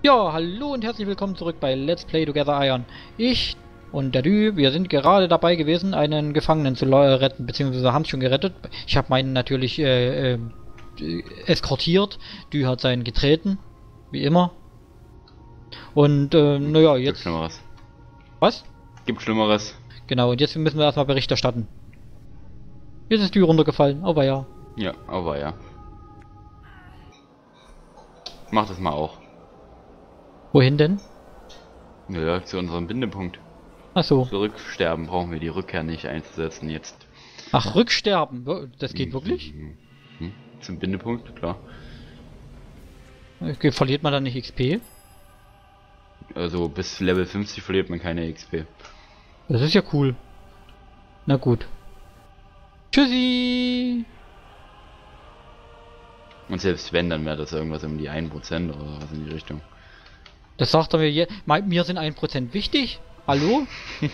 Ja, hallo und herzlich willkommen zurück bei Let's Play Together Iron. Ich und der Dü, wir sind gerade dabei gewesen, einen Gefangenen zu retten, beziehungsweise haben es schon gerettet. Ich habe meinen natürlich eskortiert. Dü hat seinen getreten, wie immer. Und naja, jetzt... Gibt Schlimmeres. Was? Gibt Schlimmeres. Genau, und jetzt müssen wir erstmal Bericht erstatten. Jetzt ist Dü runtergefallen, aber ja. Ja, aber ja. Mach das mal auch. Wohin denn? Ja, zu unserem Bindepunkt. Achso. Zurücksterben brauchen wir die Rückkehr nicht einzusetzen jetzt. Ach, Rücksterben? Das geht wirklich? Zum Bindepunkt, klar. Okay, verliert man dann nicht XP? Also bis Level 50 verliert man keine XP. Das ist ja cool. Na gut. Tschüssi! Und selbst wenn, dann wäre das irgendwas um die 1% oder was in die Richtung. Das sagt er mir je. Mir sind 1% wichtig? Hallo?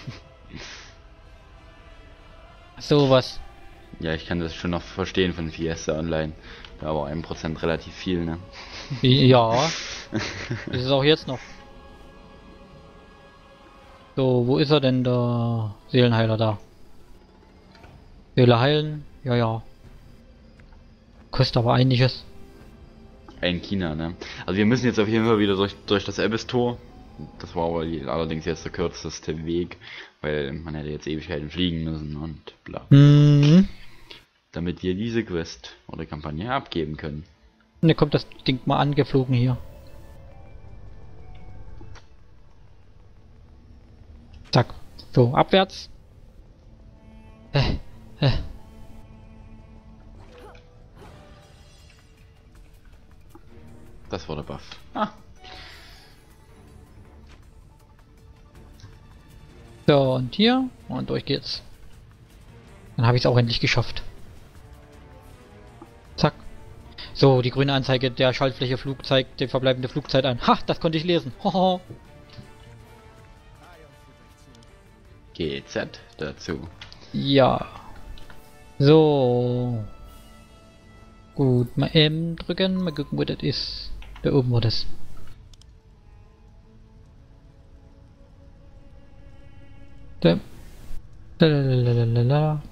Sowas. Ja, ich kann das schon noch verstehen von Fiesta Online. Da aber 1% relativ viel, ne? Ja. Ist es auch jetzt noch. So, wo ist er denn, der Seelenheiler da? Seele heilen? Ja, ja. Kostet aber einiges. Ein China, ne? Also wir müssen jetzt auf jeden Fall wieder durch das Abyss-Tor. Das war aber allerdings jetzt der kürzeste Weg, weil man hätte jetzt Ewigkeiten fliegen müssen und bla. Damit wir diese Quest oder Kampagne abgeben können. Und dann kommt das Ding mal angeflogen hier. Zack. So, abwärts. Das war der Buff. Ah. So, und hier. Und durch geht's. Dann habe ich es auch endlich geschafft. Zack. So, die grüne Anzeige der Schaltfläche Flug zeigt die verbleibende Flugzeit an. Ha, das konnte ich lesen. Hoho. GZ dazu. Ja. So. Gut, mal M drücken, mal gucken, wo das ist. Da oben war das. Da. Lalalala.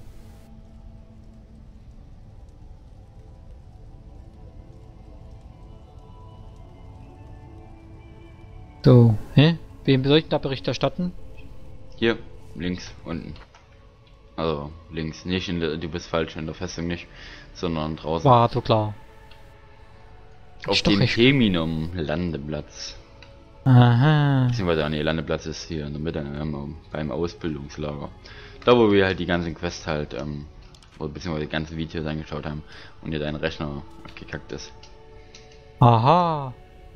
So, hä? Wem soll ich da Bericht erstatten? Hier, links, unten. Also, links, nicht in der, du bist falsch in der Festung nicht, sondern draußen. War so klar. Auf dem Cheminum Landeplatz. Aha. Beziehungsweise, nee, Landeplatz ist hier in der Mitte, beim Ausbildungslager. Da, wo wir halt die ganzen Quests halt, oder beziehungsweise die ganzen Videos angeschaut haben und dir dein Rechner abgekackt ist. Aha.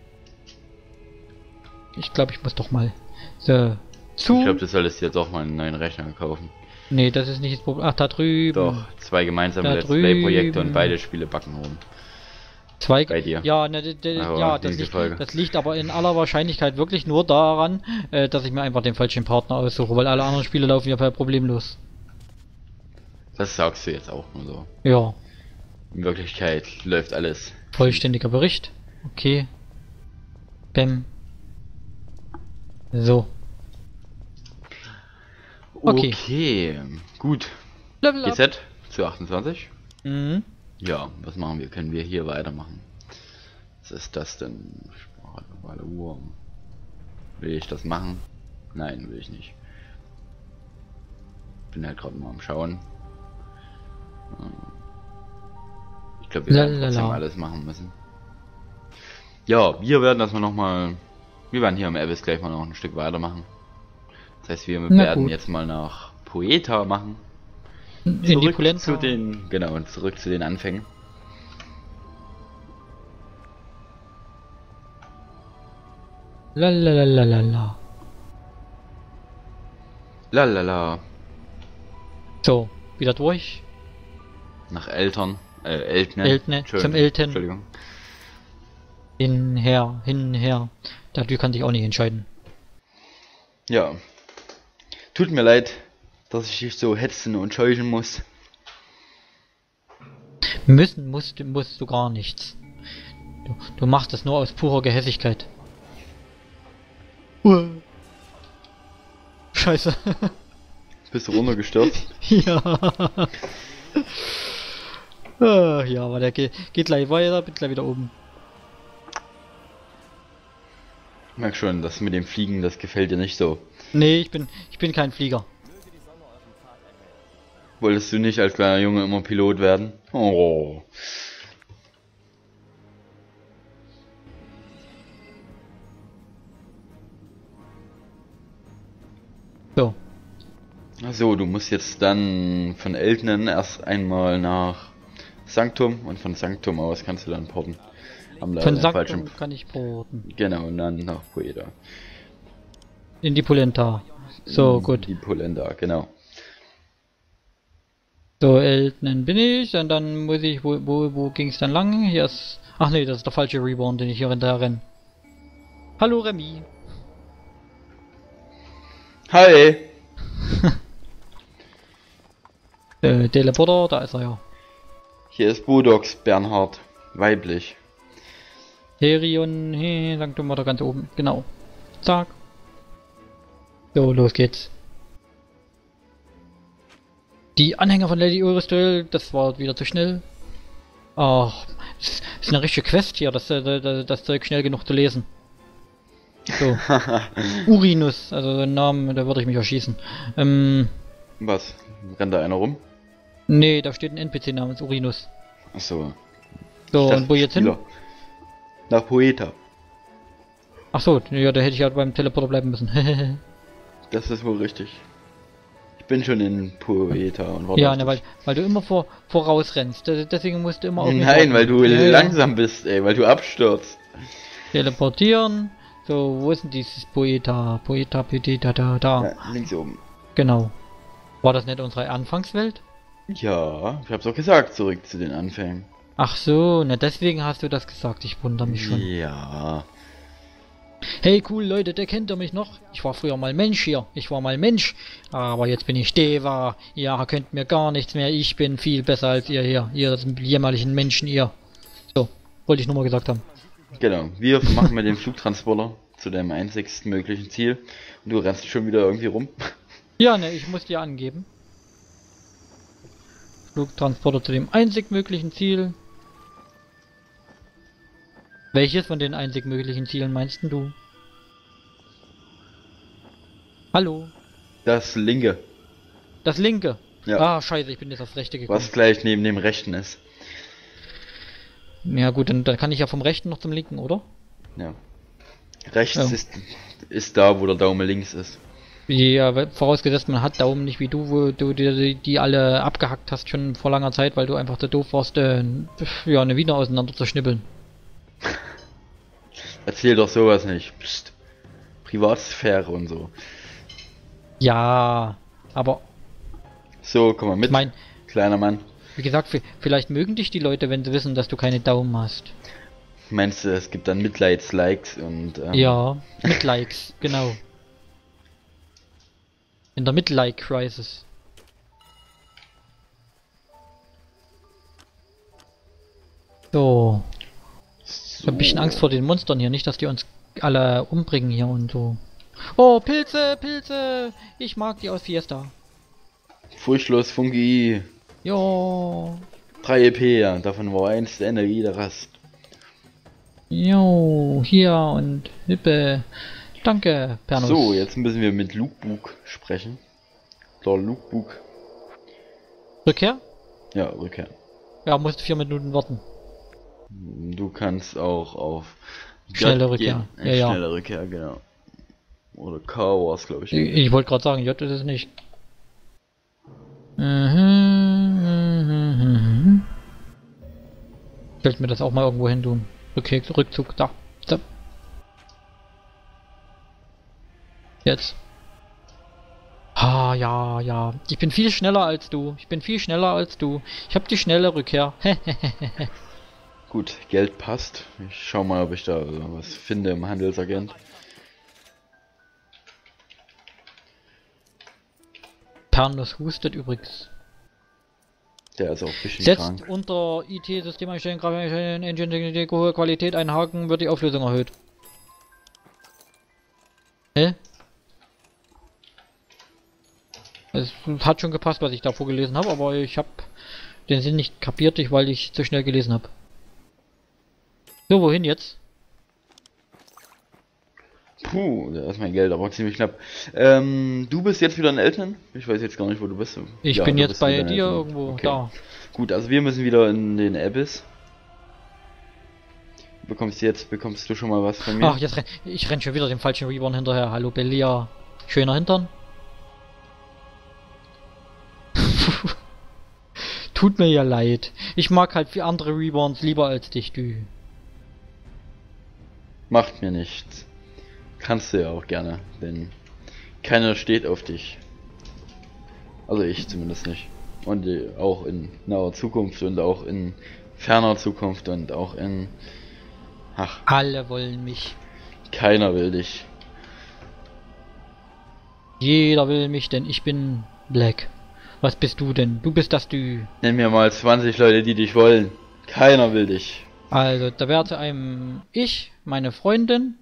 Ich glaube, ich muss doch mal so zu. Ich glaube, du solltest jetzt auch mal einen neuen Rechner kaufen. Nee, das ist nicht das Problem. Ach, da drüben. Doch, zwei gemeinsame Da Let's Play-Projekte und drüben. beide Spiele backen rum. Zwei. Bei dir. Ja, ne, Aber ja, nächste Folge. das liegt aber in aller Wahrscheinlichkeit wirklich nur daran, dass ich mir einfach den falschen Partner aussuche, weil alle anderen Spiele laufen ja problemlos. Das sagst du jetzt auch nur so. Ja. In Wirklichkeit läuft alles. Vollständiger Bericht. Okay. Bäm. So. Okay. Gut. Level up. GZ zu 28. Mhm. Ja, was machen wir? Können wir hier weitermachen? Was ist das denn? Sprache, Uhr. Will ich das machen? Nein, will ich nicht. Bin halt gerade mal am Schauen. Ich glaube, wir werden trotzdem alles machen müssen. Ja, wir werden das mal nochmal. Wir werden hier am Abyss gleich mal noch ein Stück weitermachen. Das heißt, wir werden jetzt mal nach Poeta machen. In die Polenta. Zu den, genau, und zurück zu den Anfängen. Lalalala. Lalala. So, wieder durch. Nach Eltern. Eltne. Eltne, zum Eltern. Entschuldigung. Hinher. Dadurch kann sich auch nicht entscheiden. Ja. Tut mir leid, dass ich dich so hetzen und scheuchen muss. Musst du gar nichts. Du machst das nur aus purer Gehässigkeit. Scheiße. Bist du runtergestürzt? Ja. Ach, ja, aber der geht gleich weiter, bin gleich wieder oben. Ich merk schon, das mit dem Fliegen, das gefällt dir nicht so. Nee, ich bin kein Flieger. Wolltest du nicht als kleiner Junge immer Pilot werden? Oh. So. So, du musst jetzt dann von Eltnen erst einmal nach Sanctum und von Sanctum aus kannst du dann porten. Haben Von den Sanctum kann ich porten. Genau, und dann nach Poeta. In die Polenta. So, gut. Die Polenta, genau. So, Eltnen bin ich, und dann muss ich, wo ging es dann lang? Hier ist, ach nee, das ist der falsche Reborn, den ich hier hinterher renne. Hallo Remy. Hi! Teleporter, da ist er ja. Hier ist Budox Bernhard, weiblich. Herion, Sanctum war da ganz oben, genau. Zack. So, los geht's. Die Anhänger von Lady Eurystel, das war wieder zu schnell. Ach, das ist eine richtige Quest hier, das Zeug schnell genug zu lesen. So. Urinus, also den Namen, da würde ich mich erschießen. Was? Rennt da einer rum? Nee, da steht ein NPC namens Urinus. Achso. So, und wo jetzt hin? Nach Poeta. Ach so, ja, da hätte ich halt beim Teleporter bleiben müssen. Das ist wohl richtig. Ich bin schon in Poeta und warte. Ja, ne, weil du immer vorausrennst. Deswegen musst du immer auf mich Nein, warten. weil du langsam bist, ey, weil du abstürzt. Teleportieren. So, wo ist denn dieses Poeta? Poeta, da. Ja, links oben. Genau. War das nicht unsere Anfangswelt? Ja, ich hab's auch gesagt, zurück zu den Anfängen. Ach so, ne, deswegen hast du das gesagt. Ich wundere mich schon. Ja. Hey, cool, Leute, der kennt ihr mich noch? Ich war früher mal Mensch hier. Ich war mal Mensch. Aber jetzt bin ich Deva. Ihr könnt mir gar nichts mehr. Ich bin viel besser als ihr hier. Ihr jämmerlichen Menschen, ihr. So, wollte ich nur mal gesagt haben. Genau, wir machen mit dem Flugtransporter zu deinem einzigsten möglichen Ziel. Und du rennst schon wieder irgendwie rum. Ja, ne, ich muss dir angeben. Flugtransporter zu dem einzig möglichen Ziel. Welches von den einzig möglichen Zielen meinst denn du? Hallo? Das linke. Das linke? Ja. Ah, scheiße, ich bin jetzt aufs rechte gekommen. Was gleich neben dem rechten ist. Ja gut, dann kann ich ja vom rechten noch zum linken, oder? Ja. Rechts Ja. ist da, wo der Daumen links ist. Ja, vorausgesetzt man hat Daumen nicht wie du, wo du dir die alle abgehackt hast schon vor langer Zeit, weil du einfach zu doof warst, ja, eine Wiener auseinander zu schnibbeln. Erzähl doch sowas nicht. Psst. Privatsphäre und so. Ja, aber So, komm mal mit, ich mein, kleiner Mann. wie gesagt, vielleicht mögen dich die Leute, wenn sie wissen, dass du keine Daumen hast. Meinst du, es gibt dann Mitleidslikes und Ja, mit Likes, genau. In der Mid-Like-Crisis. So. Ich hab ein bisschen Angst vor den Monstern hier, nicht, dass die uns alle umbringen hier und so. Oh, Pilze, Pilze! Ich mag die aus Fiesta. Furchtlos Fungi. Jo. 3 EP, ja. Davon war eins der Energie der Rast. Jo, hier und Hippe. Danke, Pernus. So, jetzt müssen wir mit Lukebuk sprechen. Der Lukebuk. Rückkehr? Ja, Rückkehr. Ja, musst 4 Minuten warten. Du kannst auch auf Schnelle J Rückkehr. gehen. Ja, ja. Schnelle Rückkehr, genau. Oder K war es, glaube ich. Ich wollte gerade sagen, J ist es nicht. Ich sollte mir das auch mal irgendwo hin tun. Rückzug, da. So. Jetzt. Ah, ja, ja. Ich bin viel schneller als du. Ich bin viel schneller als du. Ich habe die schnelle Rückkehr. Gut, Geld passt. Ich schau mal, ob ich da was finde im Handelsagent. Pernus hustet übrigens. Der ist auch ein bisschen Setzt krank. unter IT-Systemeinstellungen, Grafikeinstellungen, Engine, hohe Qualität, ein Haken, wird die Auflösung erhöht. Es hat schon gepasst, was ich da vorgelesen habe, aber ich habe den Sinn nicht kapiert, weil ich zu schnell gelesen habe. So, wohin jetzt? Puh, da ist mein Geld aber ziemlich knapp. Du bist jetzt wieder in Eltern? Ich weiß jetzt gar nicht, wo du bist. Ich Ja, bin du jetzt bist bei wieder in dir Eltern. irgendwo Okay. da. Gut, also wir müssen wieder in den Abyss. Bekommst du schon mal was von mir? Ach, ich renn schon wieder dem falschen Reborn hinterher. Hallo Belia. Schöner Hintern. Tut mir ja leid. Ich mag halt für andere Reborns lieber als dich, du. Macht mir nichts. Kannst du ja auch gerne, denn keiner steht auf dich. Also ich zumindest nicht. Und auch in naher Zukunft und auch in ferner Zukunft und auch in... Ach, Alle wollen mich. keiner will dich. Jeder will mich, denn ich bin Black. Was bist du denn? Du bist das Du. Nenn mir mal 20 Leute, die dich wollen. Keiner will dich. Also, da wäre zu einem ich, meine Freundin.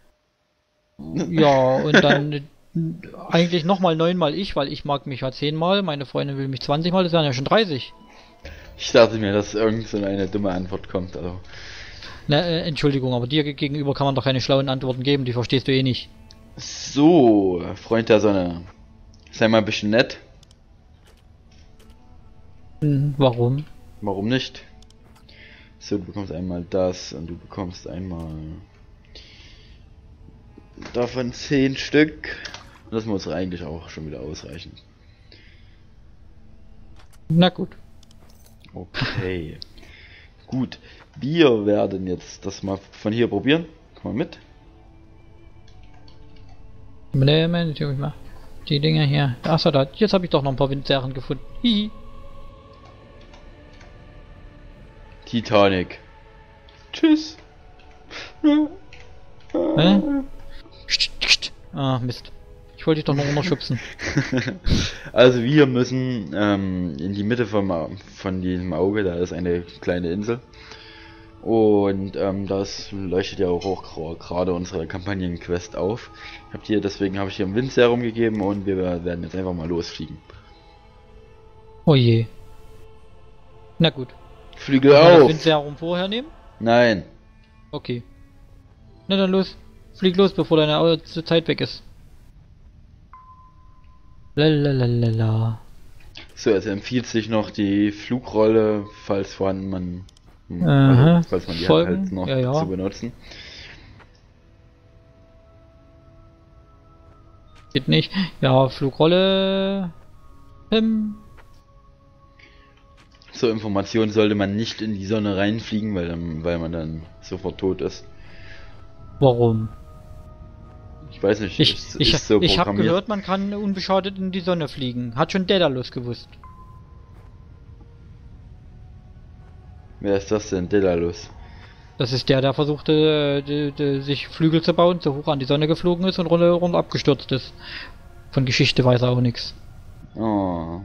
Ja, und dann eigentlich nochmal 9-mal ich, weil ich mag mich ja 10-mal, meine Freundin will mich 20-mal, das wären ja schon 30. Ich dachte mir, dass irgend so eine dumme Antwort kommt. Also. Na, Entschuldigung, aber dir gegenüber kann man doch keine schlauen Antworten geben, die verstehst du eh nicht. So, Freund der Sonne. Sei mal ein bisschen nett. Warum? Warum nicht? So, du bekommst einmal das und du bekommst einmal davon 10 Stück. Und das muss eigentlich auch schon wieder ausreichen. Na gut. Okay. Gut. Wir werden jetzt das mal von hier probieren. Komm mal mit. Moment, ich mal die Dinger hier. Achso, da. Jetzt habe ich doch noch ein paar Windserren gefunden. Hihi. Titanic. Tschüss. Hä? Ah, Mist. Ich wollte dich doch noch runterschubsen. Also wir müssen in die Mitte von diesem Auge, da ist eine kleine Insel. Und das leuchtet ja auch gerade unsere Kampagnenquest auf. Deswegen habe ich hier ein Windserum gegeben und wir werden jetzt einfach mal losfliegen. Oh je. Na gut. Flügel Kann man das auf! Windserum vorher nehmen? Nein. Okay. Na dann los. Flieg los, bevor deine Zeit weg ist. Lalalala. So, es empfiehlt sich noch die Flugrolle, falls man Aha. falls man die Folgen? halt noch Ja. zu benutzen. Geht nicht. Ja, Flugrolle. Zur Information sollte man nicht in die Sonne reinfliegen, weil man dann sofort tot ist. Warum? Ich weiß nicht, Ich ist so habe programmiert. gehört, man kann unbeschadet in die Sonne fliegen. Hat schon Daedalus gewusst. Wer ist das denn? Daedalus. Das ist der versuchte, sich Flügel zu bauen, so hoch an die Sonne geflogen ist und runter abgestürzt ist. Von Geschichte weiß er auch nichts. Oh.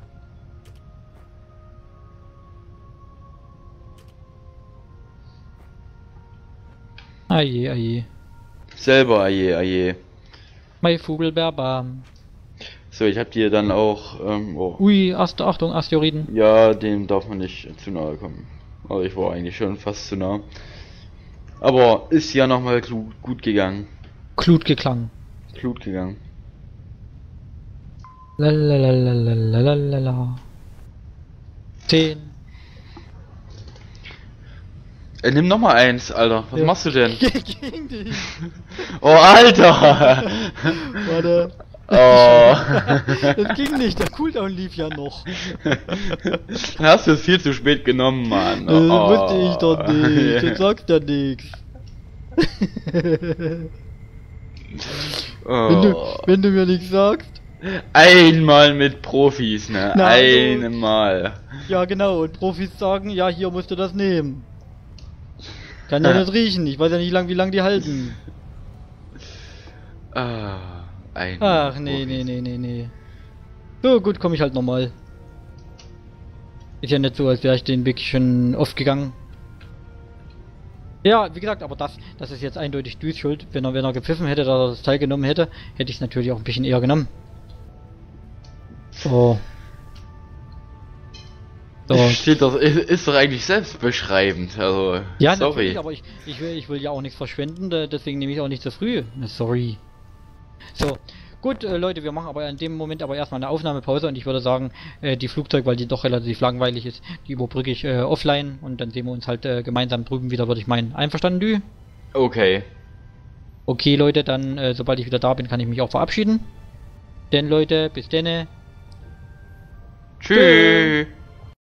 Aje, aje. Selber, aje, aje. Mein Vogelbeerbam. So, ich hab dir dann auch, oh. Ui, Achtung, Asteroiden. Ja, dem darf man nicht zu nahe kommen. Aber ich war eigentlich schon fast zu nah. Aber ist ja nochmal gut gegangen. Glut geklang. Gut gegangen. Lalalalalalala. 10. Nimm noch mal eins, Alter. Was Ja. machst du denn? Gegen dich. Oh, Alter! Warte. Oh. Das ging nicht, der Cooldown lief ja noch. Dann hast du es viel zu spät genommen, Mann. Das wusste ich doch nicht. Du Oh. sagst ja nix. Oh. Wenn du mir nichts sagst. Einmal mit Profis, ne? Na, also- Einmal. Ja genau, und Profis sagen, ja hier musst du das nehmen. Kann ja nicht riechen, ich weiß ja nicht wie lang die halten. Einmal Ach mit nee, Profis. nee. So gut, komme ich halt nochmal. Ist ja nicht so, als wäre ich den Weg schon oft gegangen. Ja, wie gesagt, aber das ist jetzt eindeutig Du's Schuld. Wenn er gepfiffen hätte, dass er das Teil genommen hätte, hätte ich es natürlich auch ein bisschen eher genommen. Oh. So. Steht doch, ist doch eigentlich selbstbeschreibend, also, Ja, sorry. natürlich, aber ich will ja auch nichts verschwenden, deswegen nehme ich auch nicht zu früh. Sorry. So, gut, Leute, wir machen aber in dem Moment aber erstmal eine Aufnahmepause und ich würde sagen, die Flugzeug, weil die doch relativ langweilig ist, die überbrücke ich offline und dann sehen wir uns halt gemeinsam drüben wieder, würde ich meinen. Einverstanden, du? Okay. Okay, Leute, dann, sobald ich wieder da bin, kann ich mich auch verabschieden. Denn, Leute, bis denne. Tschüss.